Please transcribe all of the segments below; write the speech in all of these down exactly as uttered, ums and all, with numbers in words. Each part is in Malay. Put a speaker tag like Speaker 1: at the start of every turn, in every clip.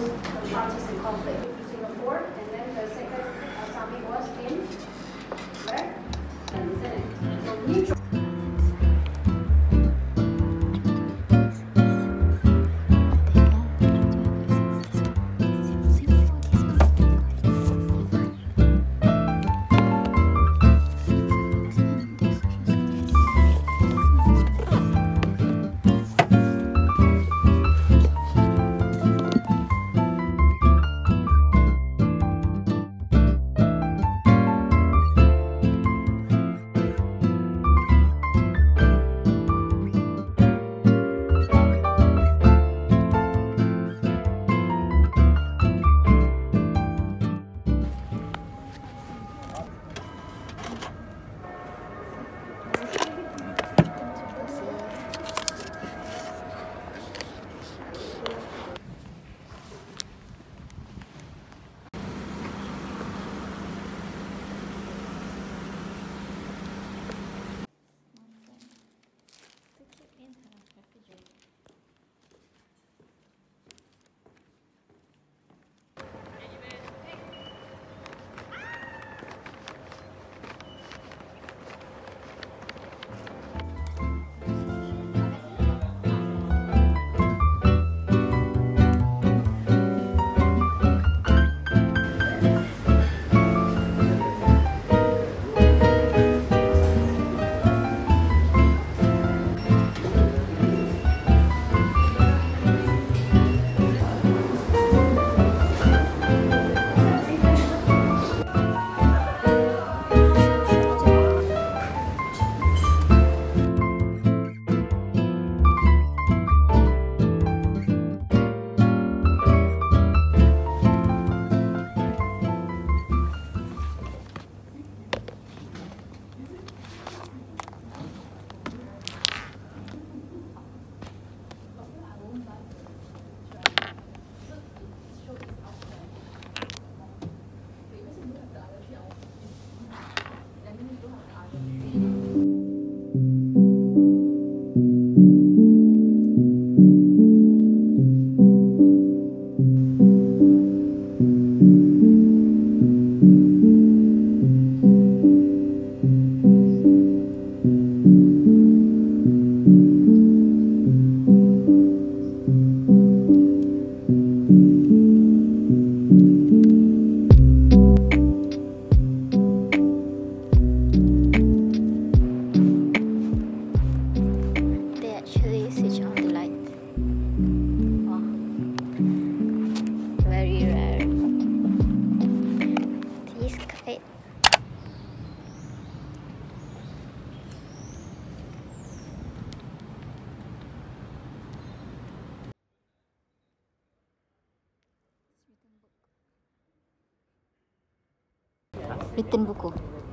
Speaker 1: those parties in conflict to Singapore, and then the second uh, summit was in where? Isn't it? So neutral.
Speaker 2: Written buku.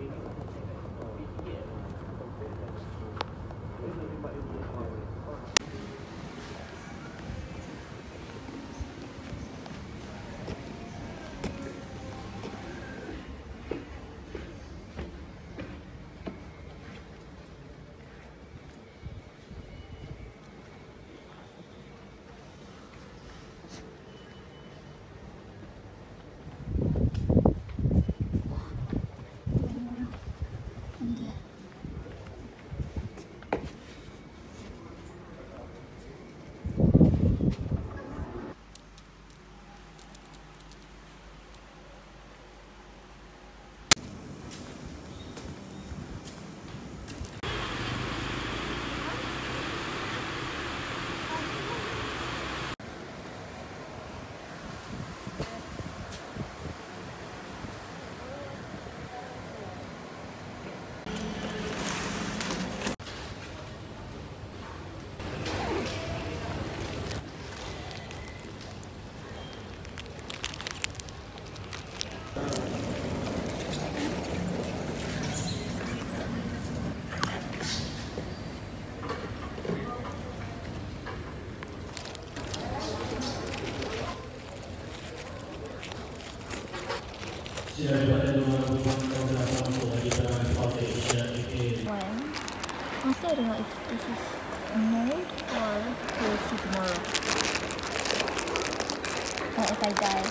Speaker 2: When? Honestly, I don't know if this is a mode or we'll see tomorrow. What if I die?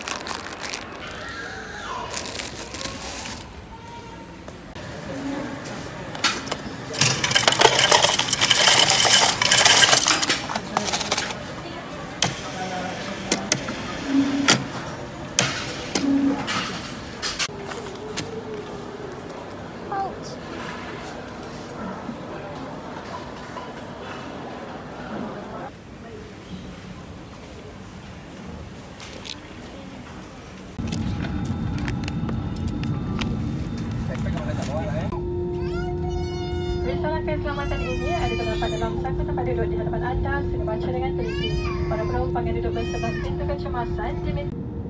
Speaker 3: Restoran keselamatan ini ada terdapat dalam satu tempat duduk di hadapan anda. Sila baca dengan teliti. Para penumpang yang duduk bersebelah pintu kecemasan diminta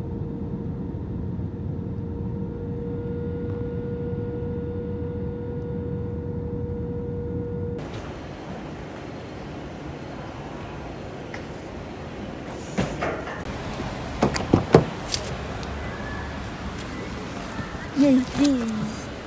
Speaker 2: Yes, yes.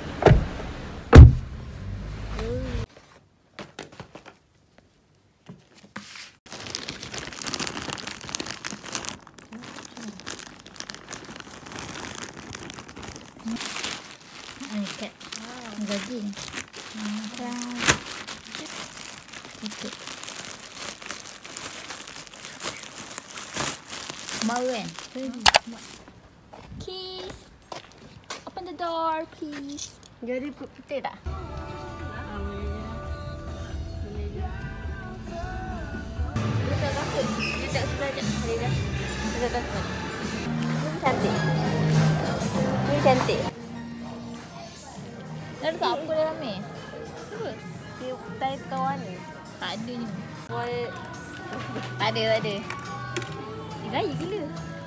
Speaker 2: Ikat gaji. Macam itu. Mau kan? Kiss. Open the door, please.
Speaker 1: Jadi putih tak?
Speaker 2: Dia tak takut. Dia tak suka ajak dia dah. Dia tak takut. Dia cantik. Dia cantik. Ada tak apa dalam ni?
Speaker 1: Cuba. Dia title ni.
Speaker 2: Tak ada ni.
Speaker 1: Boy.
Speaker 2: Tak ada, tak ada. Dia gaya gila.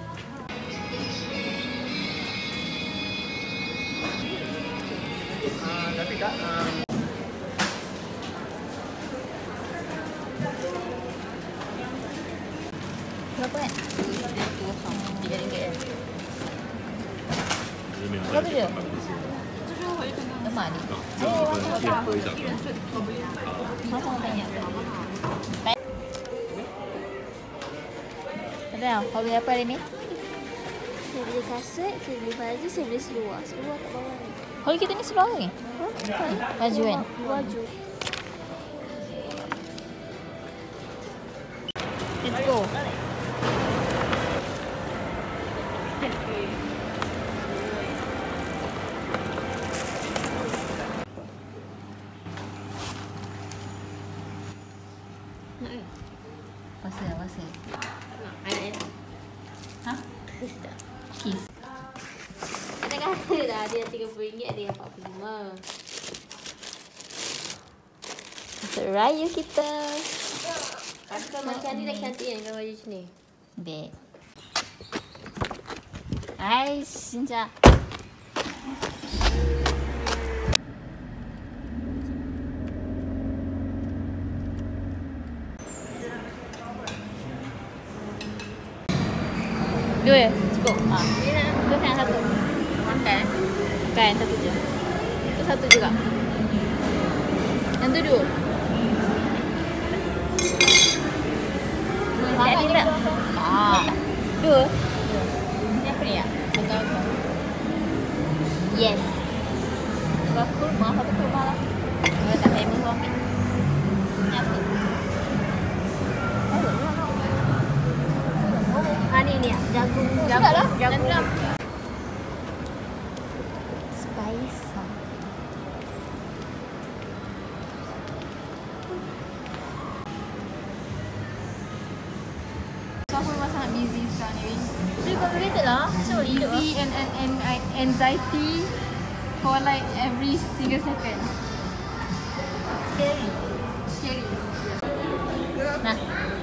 Speaker 4: Uh, tapi kak, uh...
Speaker 2: berapa kan? Itu kosong. Tiga ringgit kan?
Speaker 4: berapa
Speaker 2: je? Lemak ni. Eh, masuk tak? Masuk banyak. Ada, kau beli apa hari ni?
Speaker 5: Saya beli kaset, saya beli baju, saya beli seluar. Seluar kat bawah ni.
Speaker 2: Kalau kita ni seluar ni?
Speaker 5: Ha? Bukan.
Speaker 2: Baju kan?
Speaker 5: Baju.
Speaker 2: Let's go. Pasal, pasal. Ha? Kiss.
Speaker 5: Ada kata dah, ada yang tiga puluh ringgit, ada yang empat puluh lima.
Speaker 2: Untuk raya kita.
Speaker 5: Pasal macam ni dah cantik kan dengan baju macam ni.
Speaker 2: Dek. Hai, Sinja. Dua, cukup. Ha. Itu yang satu. Makan. Makan satu je. Itu satu juga. Yang tu dua. Makan ni tak? Ah. Dua. Ni apa ni ya? Betul-betul. Yes. Satu kurma, satu kurma lah. Kalau tak famous kau ambil. Ni apa?
Speaker 5: Ha ni ni, jagung.
Speaker 2: Jagung lah.
Speaker 5: Jagung.
Speaker 2: Jagung. Spice.
Speaker 3: So aku memang sangat busy sekarang ni.
Speaker 2: Very complicated lah. So
Speaker 3: Busy and, and, and, and anxiety for like every single second.
Speaker 2: Scary.
Speaker 3: Scary.
Speaker 2: Nah.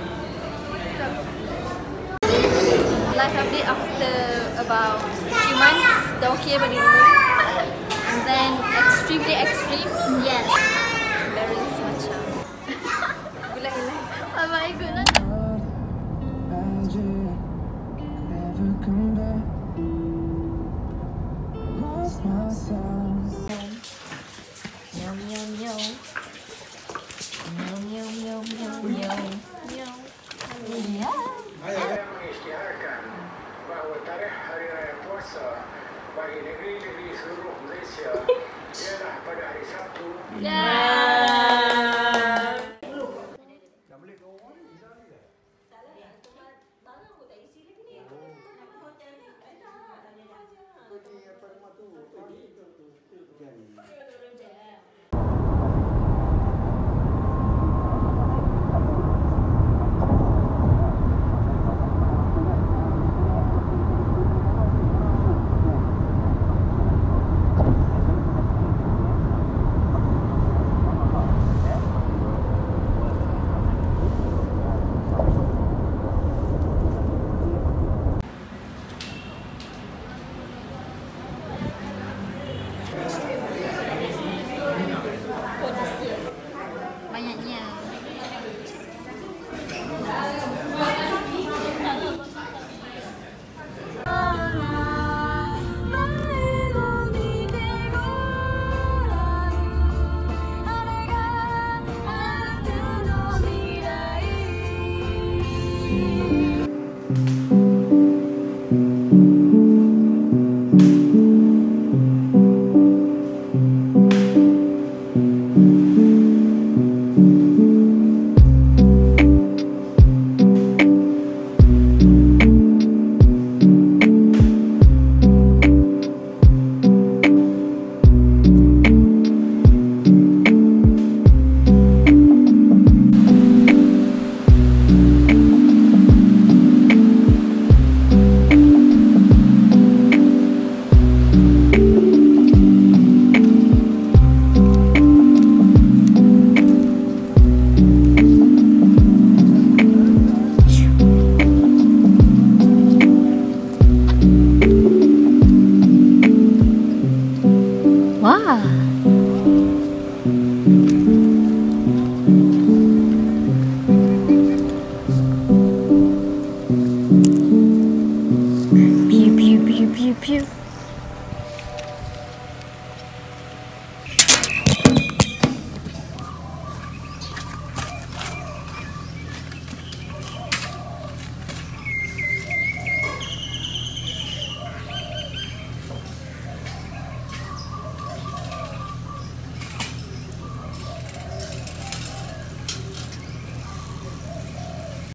Speaker 3: Life update after about few months, dah okay bagi dulu. And then extremely extreme.
Speaker 2: Yes.
Speaker 3: Parents macam gulai life.
Speaker 2: Oh my goodness. Yum yum yum. Yum yum yum yum yum. Yum. Yeah.